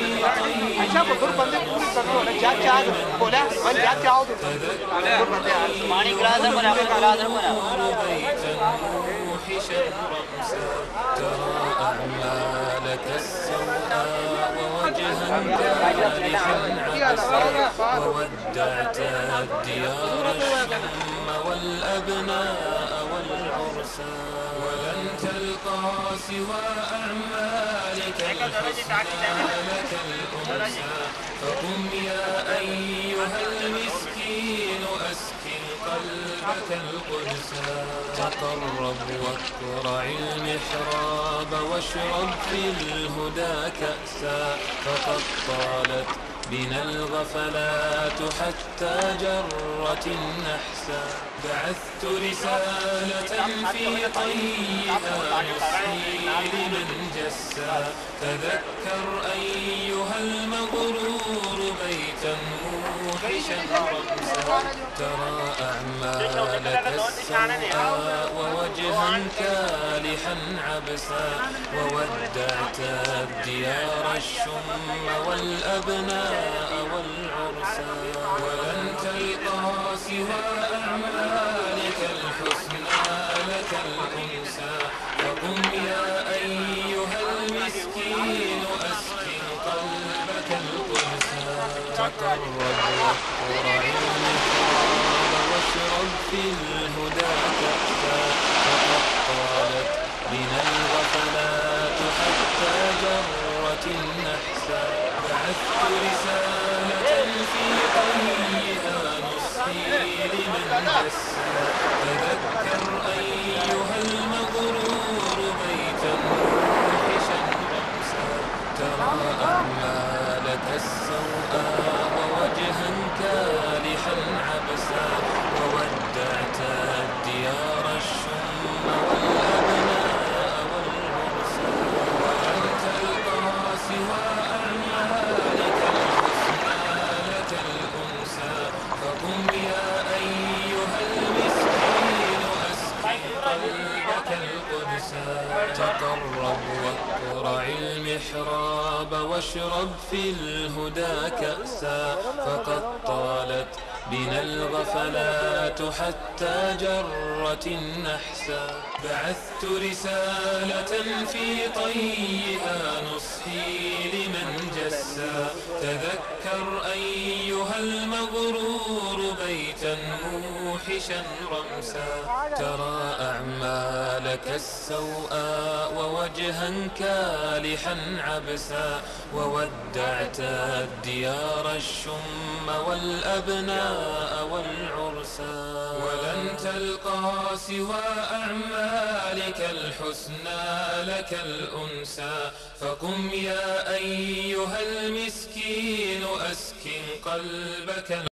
अच्छा बुजुर्ग बंदे पूरी करते हो ना क्या क्या बोला मन क्या क्या हो बुजुर्ग बंदे मानी ग्रादर बराबर ग्रादर बराबर موحشا رمسا ترى أعمالك السوء ووجها كالحا عبسا وودعت الديار الشم والأبناء والعرسا ولن تلقى سوى أعمالك الحسنى لك الأنسى فقم يا أيها المسكين أسكن قلبك القدسا تقرب واقرع المحراب واشرب في الهدى كأسا فقد طالت بنا الغفلات حتى جرت النحسا بعثت رسالة في طيها نصحي لمن جسا تذكر أيها المغرور بيتا موحشا رمسا ترى أعمالك السوء ووجها كالحا عبسا وودعت الديار الشم والأبناء والعرسا ولن تلقى سوى أعمالك الحسنى لك الأنسى فقم يا أيها المسكين أسكن قلبك القدسا تقرب واقرع المحراب واشرب في الهدى كأسا فقد طالت بنا الغفلات حتى جرت النحسا بعثت رسالة في طيها نصحي لمن جسا تذكر أيها المغرور بيتا موحشا رمسا ترى أعمالك السوء ووجها كالحا عبسا وودعت الديار الشم والأبناء والعرسا ولن تلقى سوى أعمالك الحسنى لك الأنسى فقم يا أيها المسكين أسكن قلبك القدسا تقرب واقرع المحراب واشرب في الهدى كأسا فقد طالت بنا الغفلات حتى جرت النحسا بعثت رسالة في طيها نصحي لمن جسا تذكر أيها المغرور بيتا موحشا رمسا ترى أعمالك السوء ووجها كالحا عبسا وودعت الديار الشم والأبناء والعرسا ولن تلقى سوى أعمالك الحسنى لك الأنسى فقم يا أيها المسكين أسكن قلبك